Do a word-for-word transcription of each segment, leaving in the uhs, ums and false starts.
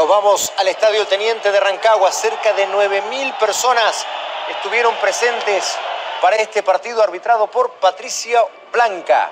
Nos vamos al Estadio Teniente de Rancagua. Cerca de nueve mil personas estuvieron presentes para este partido arbitrado por Patricia Blanca.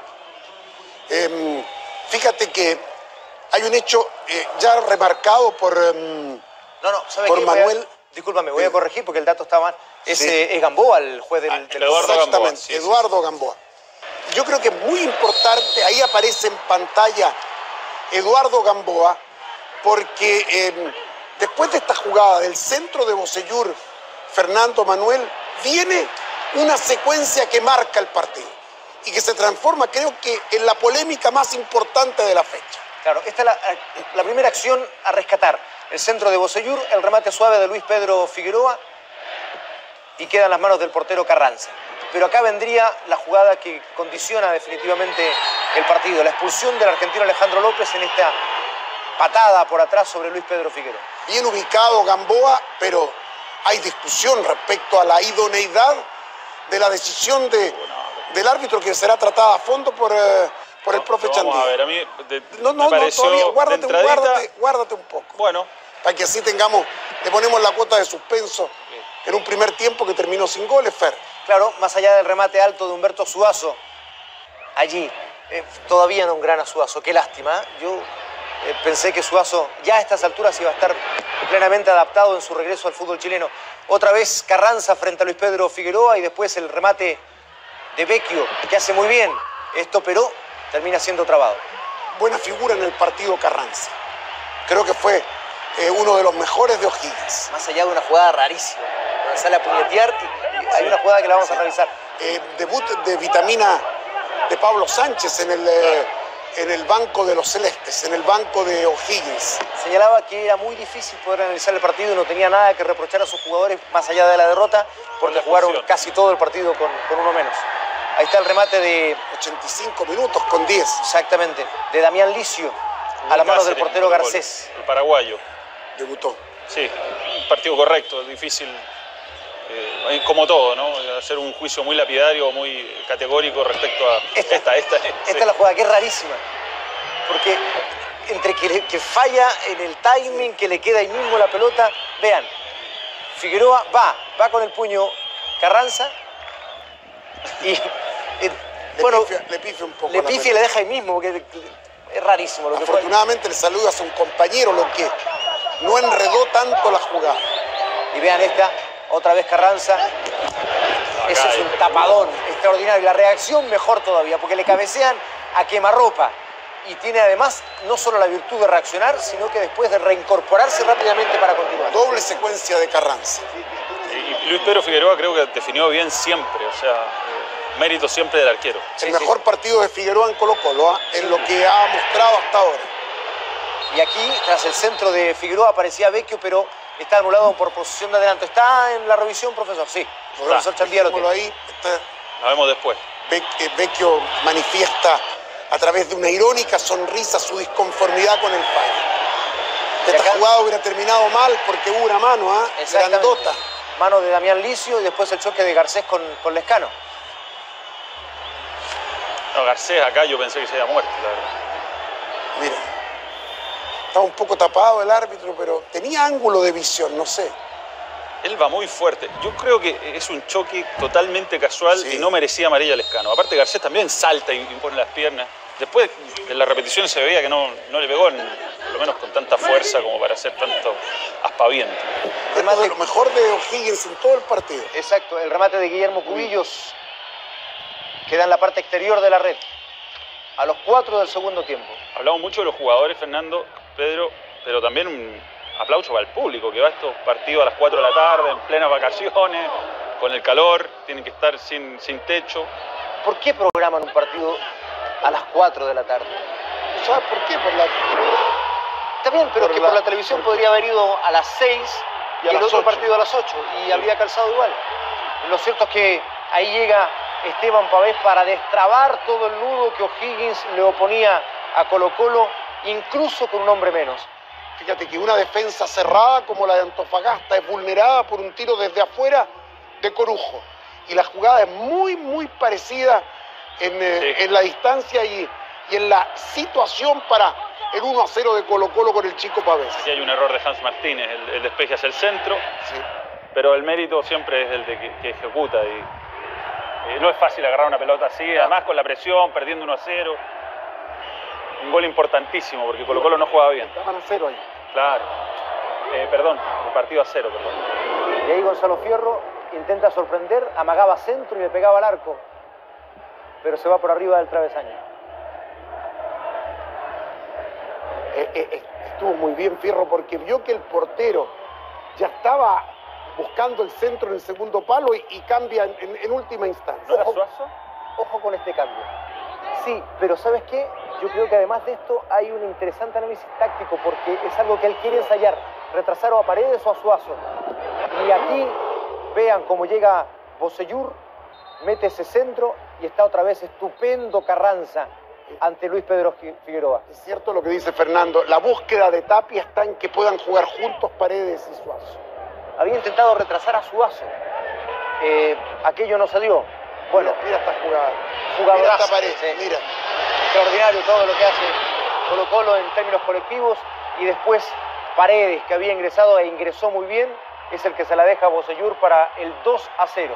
Eh, fíjate que hay un hecho eh, ya remarcado por, eh, no, no, ¿sabes por qué? Manuel. Voy a, discúlpame, voy a corregir porque el dato está mal. Es, Sí. eh, es Gamboa, el juez del, Ah, del Eduardo Exactamente, Gamboa, sí, Eduardo sí. Gamboa. Yo creo que es muy importante, ahí aparece en pantalla Eduardo Gamboa, porque eh, después de esta jugada del centro de Bocellur, Fernando Manuel, viene una secuencia que marca el partido y que se transforma, creo que, en la polémica más importante de la fecha. Claro, esta es la, la primera acción a rescatar. El centro de Bocellur, el remate suave de Luis Pedro Figueroa y queda en las manos del portero Carranza. Pero acá vendría la jugada que condiciona definitivamente el partido, la expulsión del argentino Alejandro López en esta patada por atrás sobre Luis Pedro Figueroa. Bien ubicado Gamboa, pero hay discusión respecto a la idoneidad de la decisión de, del árbitro, que será tratada a fondo por, eh, por el profe No, Chandía. vamos a ver, a mí de, No, no, me no, pareció todavía, de guárdate, entradita, guárdate, guárdate un poco. Bueno, Para que así tengamos, le ponemos la cuota de suspenso en un primer tiempo que terminó sin goles, Fer. Claro, más allá del remate alto de Humberto Suazo, allí eh, todavía no engrana Suazo, qué lástima. ¿eh? Yo eh, pensé que Suazo ya a estas alturas iba a estar plenamente adaptado en su regreso al fútbol chileno. Otra vez Carranza frente a Luis Pedro Figueroa y después el remate de Vecchio, que hace muy bien esto, pero termina siendo trabado. Buena figura en el partido Carranza. Creo que fue eh, uno de los mejores de O'Higgins. Más allá de una jugada rarísima, donde sale a puñetear y, y hay una jugada que la vamos a revisar. Eh, debut de vitamina de Pablo Sánchez en el, eh, en el banco de los Celestes, en el banco de O'Higgins. Señalaba que era muy difícil poder analizar el partido y no tenía nada que reprochar a sus jugadores más allá de la derrota, porque la jugaron expulsión. casi todo el partido con, con uno menos. Ahí está el remate de, ochenta y cinco minutos con diez. exactamente, de Damián Licio a la mano del Cáceres, portero el gol, Garcés. el paraguayo. Debutó. Sí, un partido correcto, difícil, eh, como todo, ¿no? Hacer un juicio muy lapidario, muy categórico respecto a Esta, esta. Esta, esta sí. es la jugada que es rarísima, porque entre que, que falla en el timing, que le queda ahí mismo la pelota, vean, Figueroa va, va con el puño Carranza y, eh, Le, bueno, pifia, le pifia un poco. le la pifia y pelota. le deja ahí mismo, porque es rarísimo lo que fue. Afortunadamente le saludas a un compañero, lo que no enredó tanto la jugada. Y vean esta, otra vez Carranza. Ese es un tapadón extraordinario. La reacción mejor todavía, porque le cabecean a quemarropa. Y tiene además no solo la virtud de reaccionar, sino que después de reincorporarse rápidamente para continuar. Doble secuencia de Carranza. Y Luis Pedro Figueroa creo que definió bien siempre, o sea, eh, mérito siempre del arquero. Sí, El sí. mejor partido de Figueroa en Colo-Colo, ¿ah? En lo que ha mostrado hasta ahora. Y aquí, tras el centro de Figueroa, aparecía Vecchio, pero está anulado por posición de adelanto. ¿Está en la revisión, profesor? Sí, el profesor Chandía lo tiene. Ahí está. La vemos después. Vec- eh, Vecchio manifiesta a través de una irónica sonrisa su disconformidad con el fallo. Esta acá- jugada hubiera terminado mal porque hubo una mano, ¿ah? Exactamente. Grandota. Mano de Damián Licio y después el choque de Garcés con, con Lescano. No, Garcés acá yo pensé que se había muerto, la verdad. Mira, estaba un poco tapado el árbitro, pero tenía ángulo de visión, no sé. Él va muy fuerte. Yo creo que es un choque totalmente casual Sí. y no merecía amarilla Lescano. Aparte Garcés también salta y impone las piernas. Después en la repetición se veía que no, no le pegó, en- por lo menos con tanta fuerza como para hacer tanto aspaviento. Esto de lo mejor de O'Higgins en todo el partido. Exacto, el remate de Guillermo Cubillos queda en la parte exterior de la red. A los cuatro del segundo tiempo. Hablamos mucho de los jugadores, Fernando, Pedro, pero también un aplauso para el público que va a estos partidos a las cuatro de la tarde, en plenas vacaciones, con el calor, tienen que estar sin, sin techo. ¿Por qué programan un partido a las cuatro de la tarde? ¿Sabes por qué? Por la... Está bien, pero Por que la- por la televisión podría haber ido a las seis Y y, a el las otro ocho. partido a las ocho y habría calzado igual. Lo cierto es que ahí llega Esteban Pavés para destrabar todo el nudo que O'Higgins le oponía a Colo-Colo, incluso con un hombre menos. Fíjate que una defensa cerrada como la de Antofagasta es vulnerada por un tiro desde afuera de Corujo. Y la jugada es muy, muy parecida en, eh, Sí. en la distancia y, y en la situación para el uno a cero de Colo Colo con el Chico Pavés. Aquí hay un error de Hans Martínez, el, el despeje hacia el centro, Sí. pero el mérito siempre es el de que, que ejecuta. Y, eh, no es fácil agarrar una pelota así, además con la presión, perdiendo uno a cero. Un gol importantísimo, porque Colo Colo no jugaba bien. Estaban a cero ahí. Claro. Eh, perdón, el partido a cero, perdón. Y ahí Gonzalo Fierro intenta sorprender, amagaba centro y le pegaba al arco, pero se va por arriba del travesaño. Eh, eh, eh, estuvo muy bien Fierro porque vio que el portero ya estaba buscando el centro en el segundo palo y, y cambia en, en- en última instancia. ¿No era Ojo. Suazo? Ojo con este cambio. Sí, pero ¿sabes qué? Yo creo que además de esto hay un interesante análisis táctico porque es algo que él quiere ensayar, retrasar o a Paredes o a Suazo. Y aquí vean cómo llega Bocellur, mete ese centro y está otra vez estupendo Carranza ante Luis Pedro Figueroa. Es cierto lo que dice Fernando, la búsqueda de Tapia está en que puedan jugar juntos Paredes y Suazo. Había intentado retrasar a Suazo. Eh, aquello no se dio. Bueno, Mira, mira esta jugada. jugadorazo, Mira esta pared, sí. mira. Extraordinario todo lo que hace Colo Colo en términos colectivos. Y después Paredes, que había ingresado e ingresó muy bien, es el que se la deja a Bocellur para el dos a cero.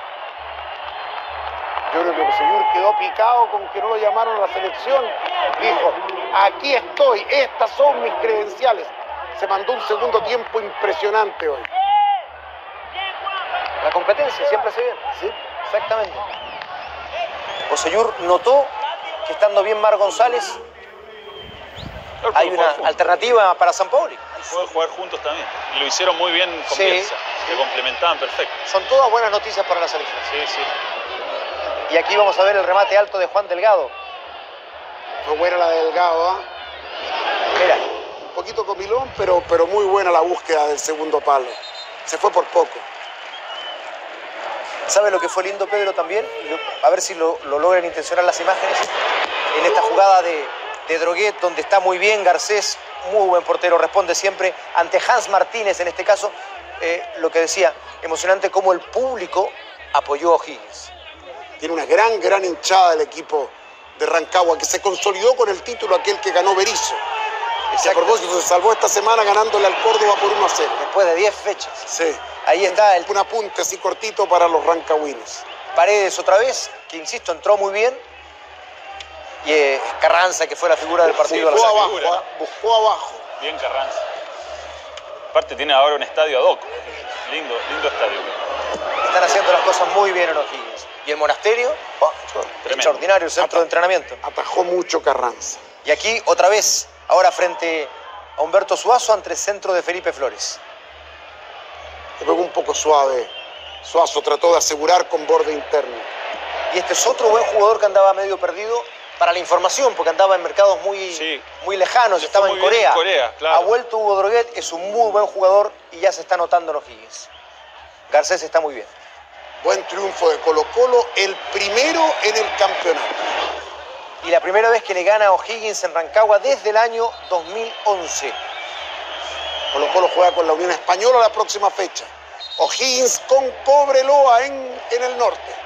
Yo creo que Bocellur quedó picado con que no lo llamaron a la selección. Dijo, aquí estoy, estas son mis credenciales. Se mandó un segundo tiempo impresionante hoy. La competencia siempre se viene. ¿Sí? Exactamente. Bocellur notó que estando bien Mar González Claro, hay pueden una jugar juntos. alternativa para Sampaoli. Pueden jugar juntos también. Y lo hicieron muy bien con Sí. Bielsa. Se complementaban perfecto. Son todas buenas noticias para la selección. Sí, sí. Y aquí vamos a ver el remate alto de Juan Delgado. Fue buena la de Delgado, ¿ah? Mira, Un poquito comilón, pero, pero muy buena la búsqueda del segundo palo. Se fue por poco. ¿sabe lo que fue lindo, Pedro, también? Lo- A ver si lo, lo logran intencionar las imágenes. En esta jugada de, de Droguet, donde está muy bien Garcés, muy buen portero, responde siempre ante Hans Martínez, en este caso, eh, lo que decía, emocionante cómo el público apoyó a O'Higgins. Tiene una gran, gran hinchada el equipo de Rancagua, que se consolidó con el título aquel que ganó Berizzo. Que a propósito se salvó esta semana ganándole al Córdoba por uno a cero. Después de diez fechas. Sí. Ahí está el Un apunte así cortito para los rancagüinos. Paredes otra vez, que insisto, entró muy bien. Y eh, Carranza, que fue la figura del partido. Buscó a la- abajo, figura, ¿no? ¿ah? Buscó abajo. Bien Carranza. Aparte tiene ahora un estadio ad hoc. Lindo, lindo estadio. Están haciendo las cosas muy bien en O'Higgins. Y el monasterio, oh, extraordinario el centro de entrenamiento. Atajó mucho Carranza. Y aquí otra vez, ahora frente a Humberto Suazo ante el centro de Felipe Flores. Le pegó un poco suave. Suazo trató de asegurar con borde interno. Y este es otro buen jugador que andaba medio perdido para la información, porque andaba en mercados muy, Sí. muy lejanos, Le estaba fue en muy bien Corea. en Corea, claro. Ha vuelto Hugo Droguet, es un muy buen jugador y ya se está notando en O'Higgins. Garcés está muy bien. Buen triunfo de Colo Colo, el primero en el campeonato. Y la primera vez que le gana a O'Higgins en Rancagua desde el año dos mil once. Colo Colo juega con la Unión Española la próxima fecha. O'Higgins con Cobreloa en, en el norte.